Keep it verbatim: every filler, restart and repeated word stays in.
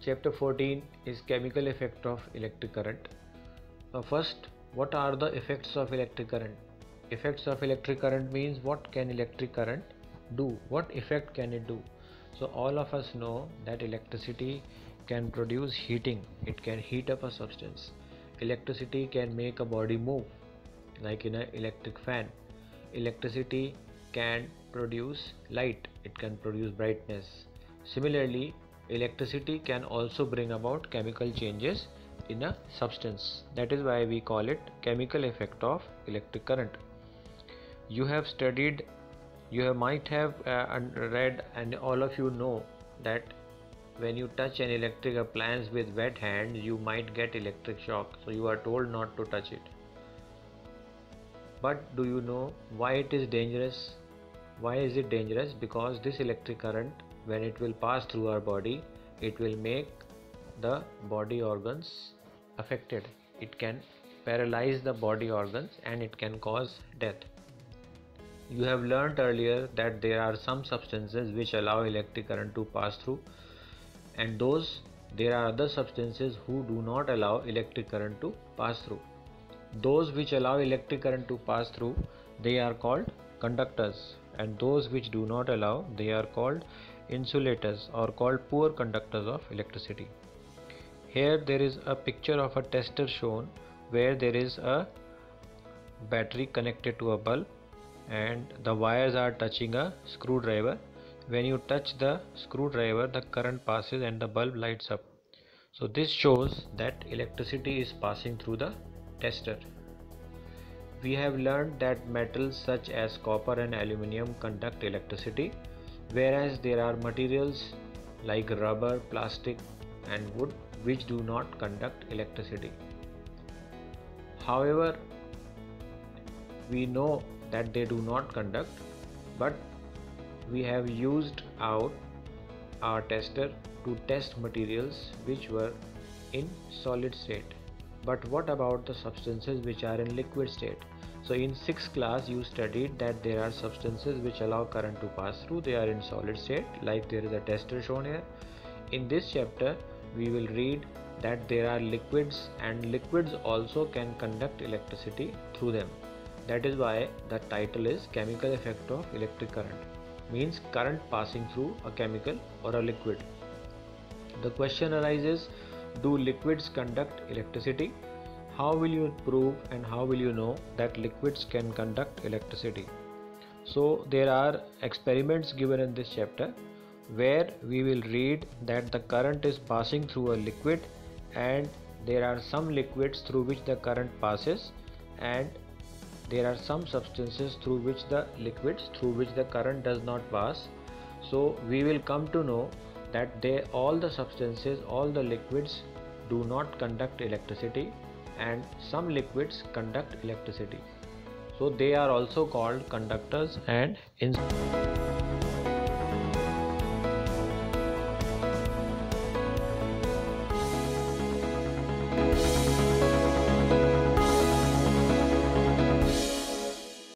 Chapter fourteen is chemical effect of electric current. Now first, what are the effects of electric current? Effects of electric current means what can electric current do? What effect can it do? So all of us know that electricity can produce heating. It can heat up a substance. Electricity can make a body move, like in an electric fan. Electricity can produce light. It can produce brightness. Similarly, electricity can also bring about chemical changes in a substance. That is why we call it chemical effect of electric current. You have studied, you have might have uh, read, and all of you know that when you touch an electric appliance with wet hands, you might get electric shock. So you are told not to touch it. But do you know why it is dangerous? Why is it dangerous? Because this electric current, when it will pass through our body, it will make the body organs affected. It can paralyze the body organs and it can cause death. You have learnt earlier that there are some substances which allow electric current to pass through, and those there are other substances who do not allow electric current to pass through. Those which allow electric current to pass through, they are called conductors, and those which do not allow, they are called insulators or called poor conductors of electricity. Here there is a picture of a tester shown where there is a battery connected to a bulb and the wires are touching a screwdriver. When you touch the screwdriver, the current passes and the bulb lights up. So this shows that electricity is passing through the tester. We have learned that metals such as copper and aluminium conduct electricity, whereas there are materials like rubber, plastic and wood which do not conduct electricity. However, we know that they do not conduct, but we have used out our tester to test materials which were in solid state. But what about the substances which are in liquid state? So in sixth class you studied that there are substances which allow current to pass through. They are in solid state, like there is a tester shown here. In this chapter we will read that there are liquids, and liquids also can conduct electricity through them. That is why the title is chemical effect of electric current, means current passing through a chemical or a liquid. The question arises, do liquids conduct electricity? How will you prove and how will you know that liquids can conduct electricity? So there are experiments given in this chapter where we will read that the current is passing through a liquid and there are some liquids through which the current passes and there are some substances through which the liquids through which the current does not pass. So we will come to know that they all the substances, all the liquids do not conduct electricity and some liquids conduct electricity. So they are also called conductors and insulators.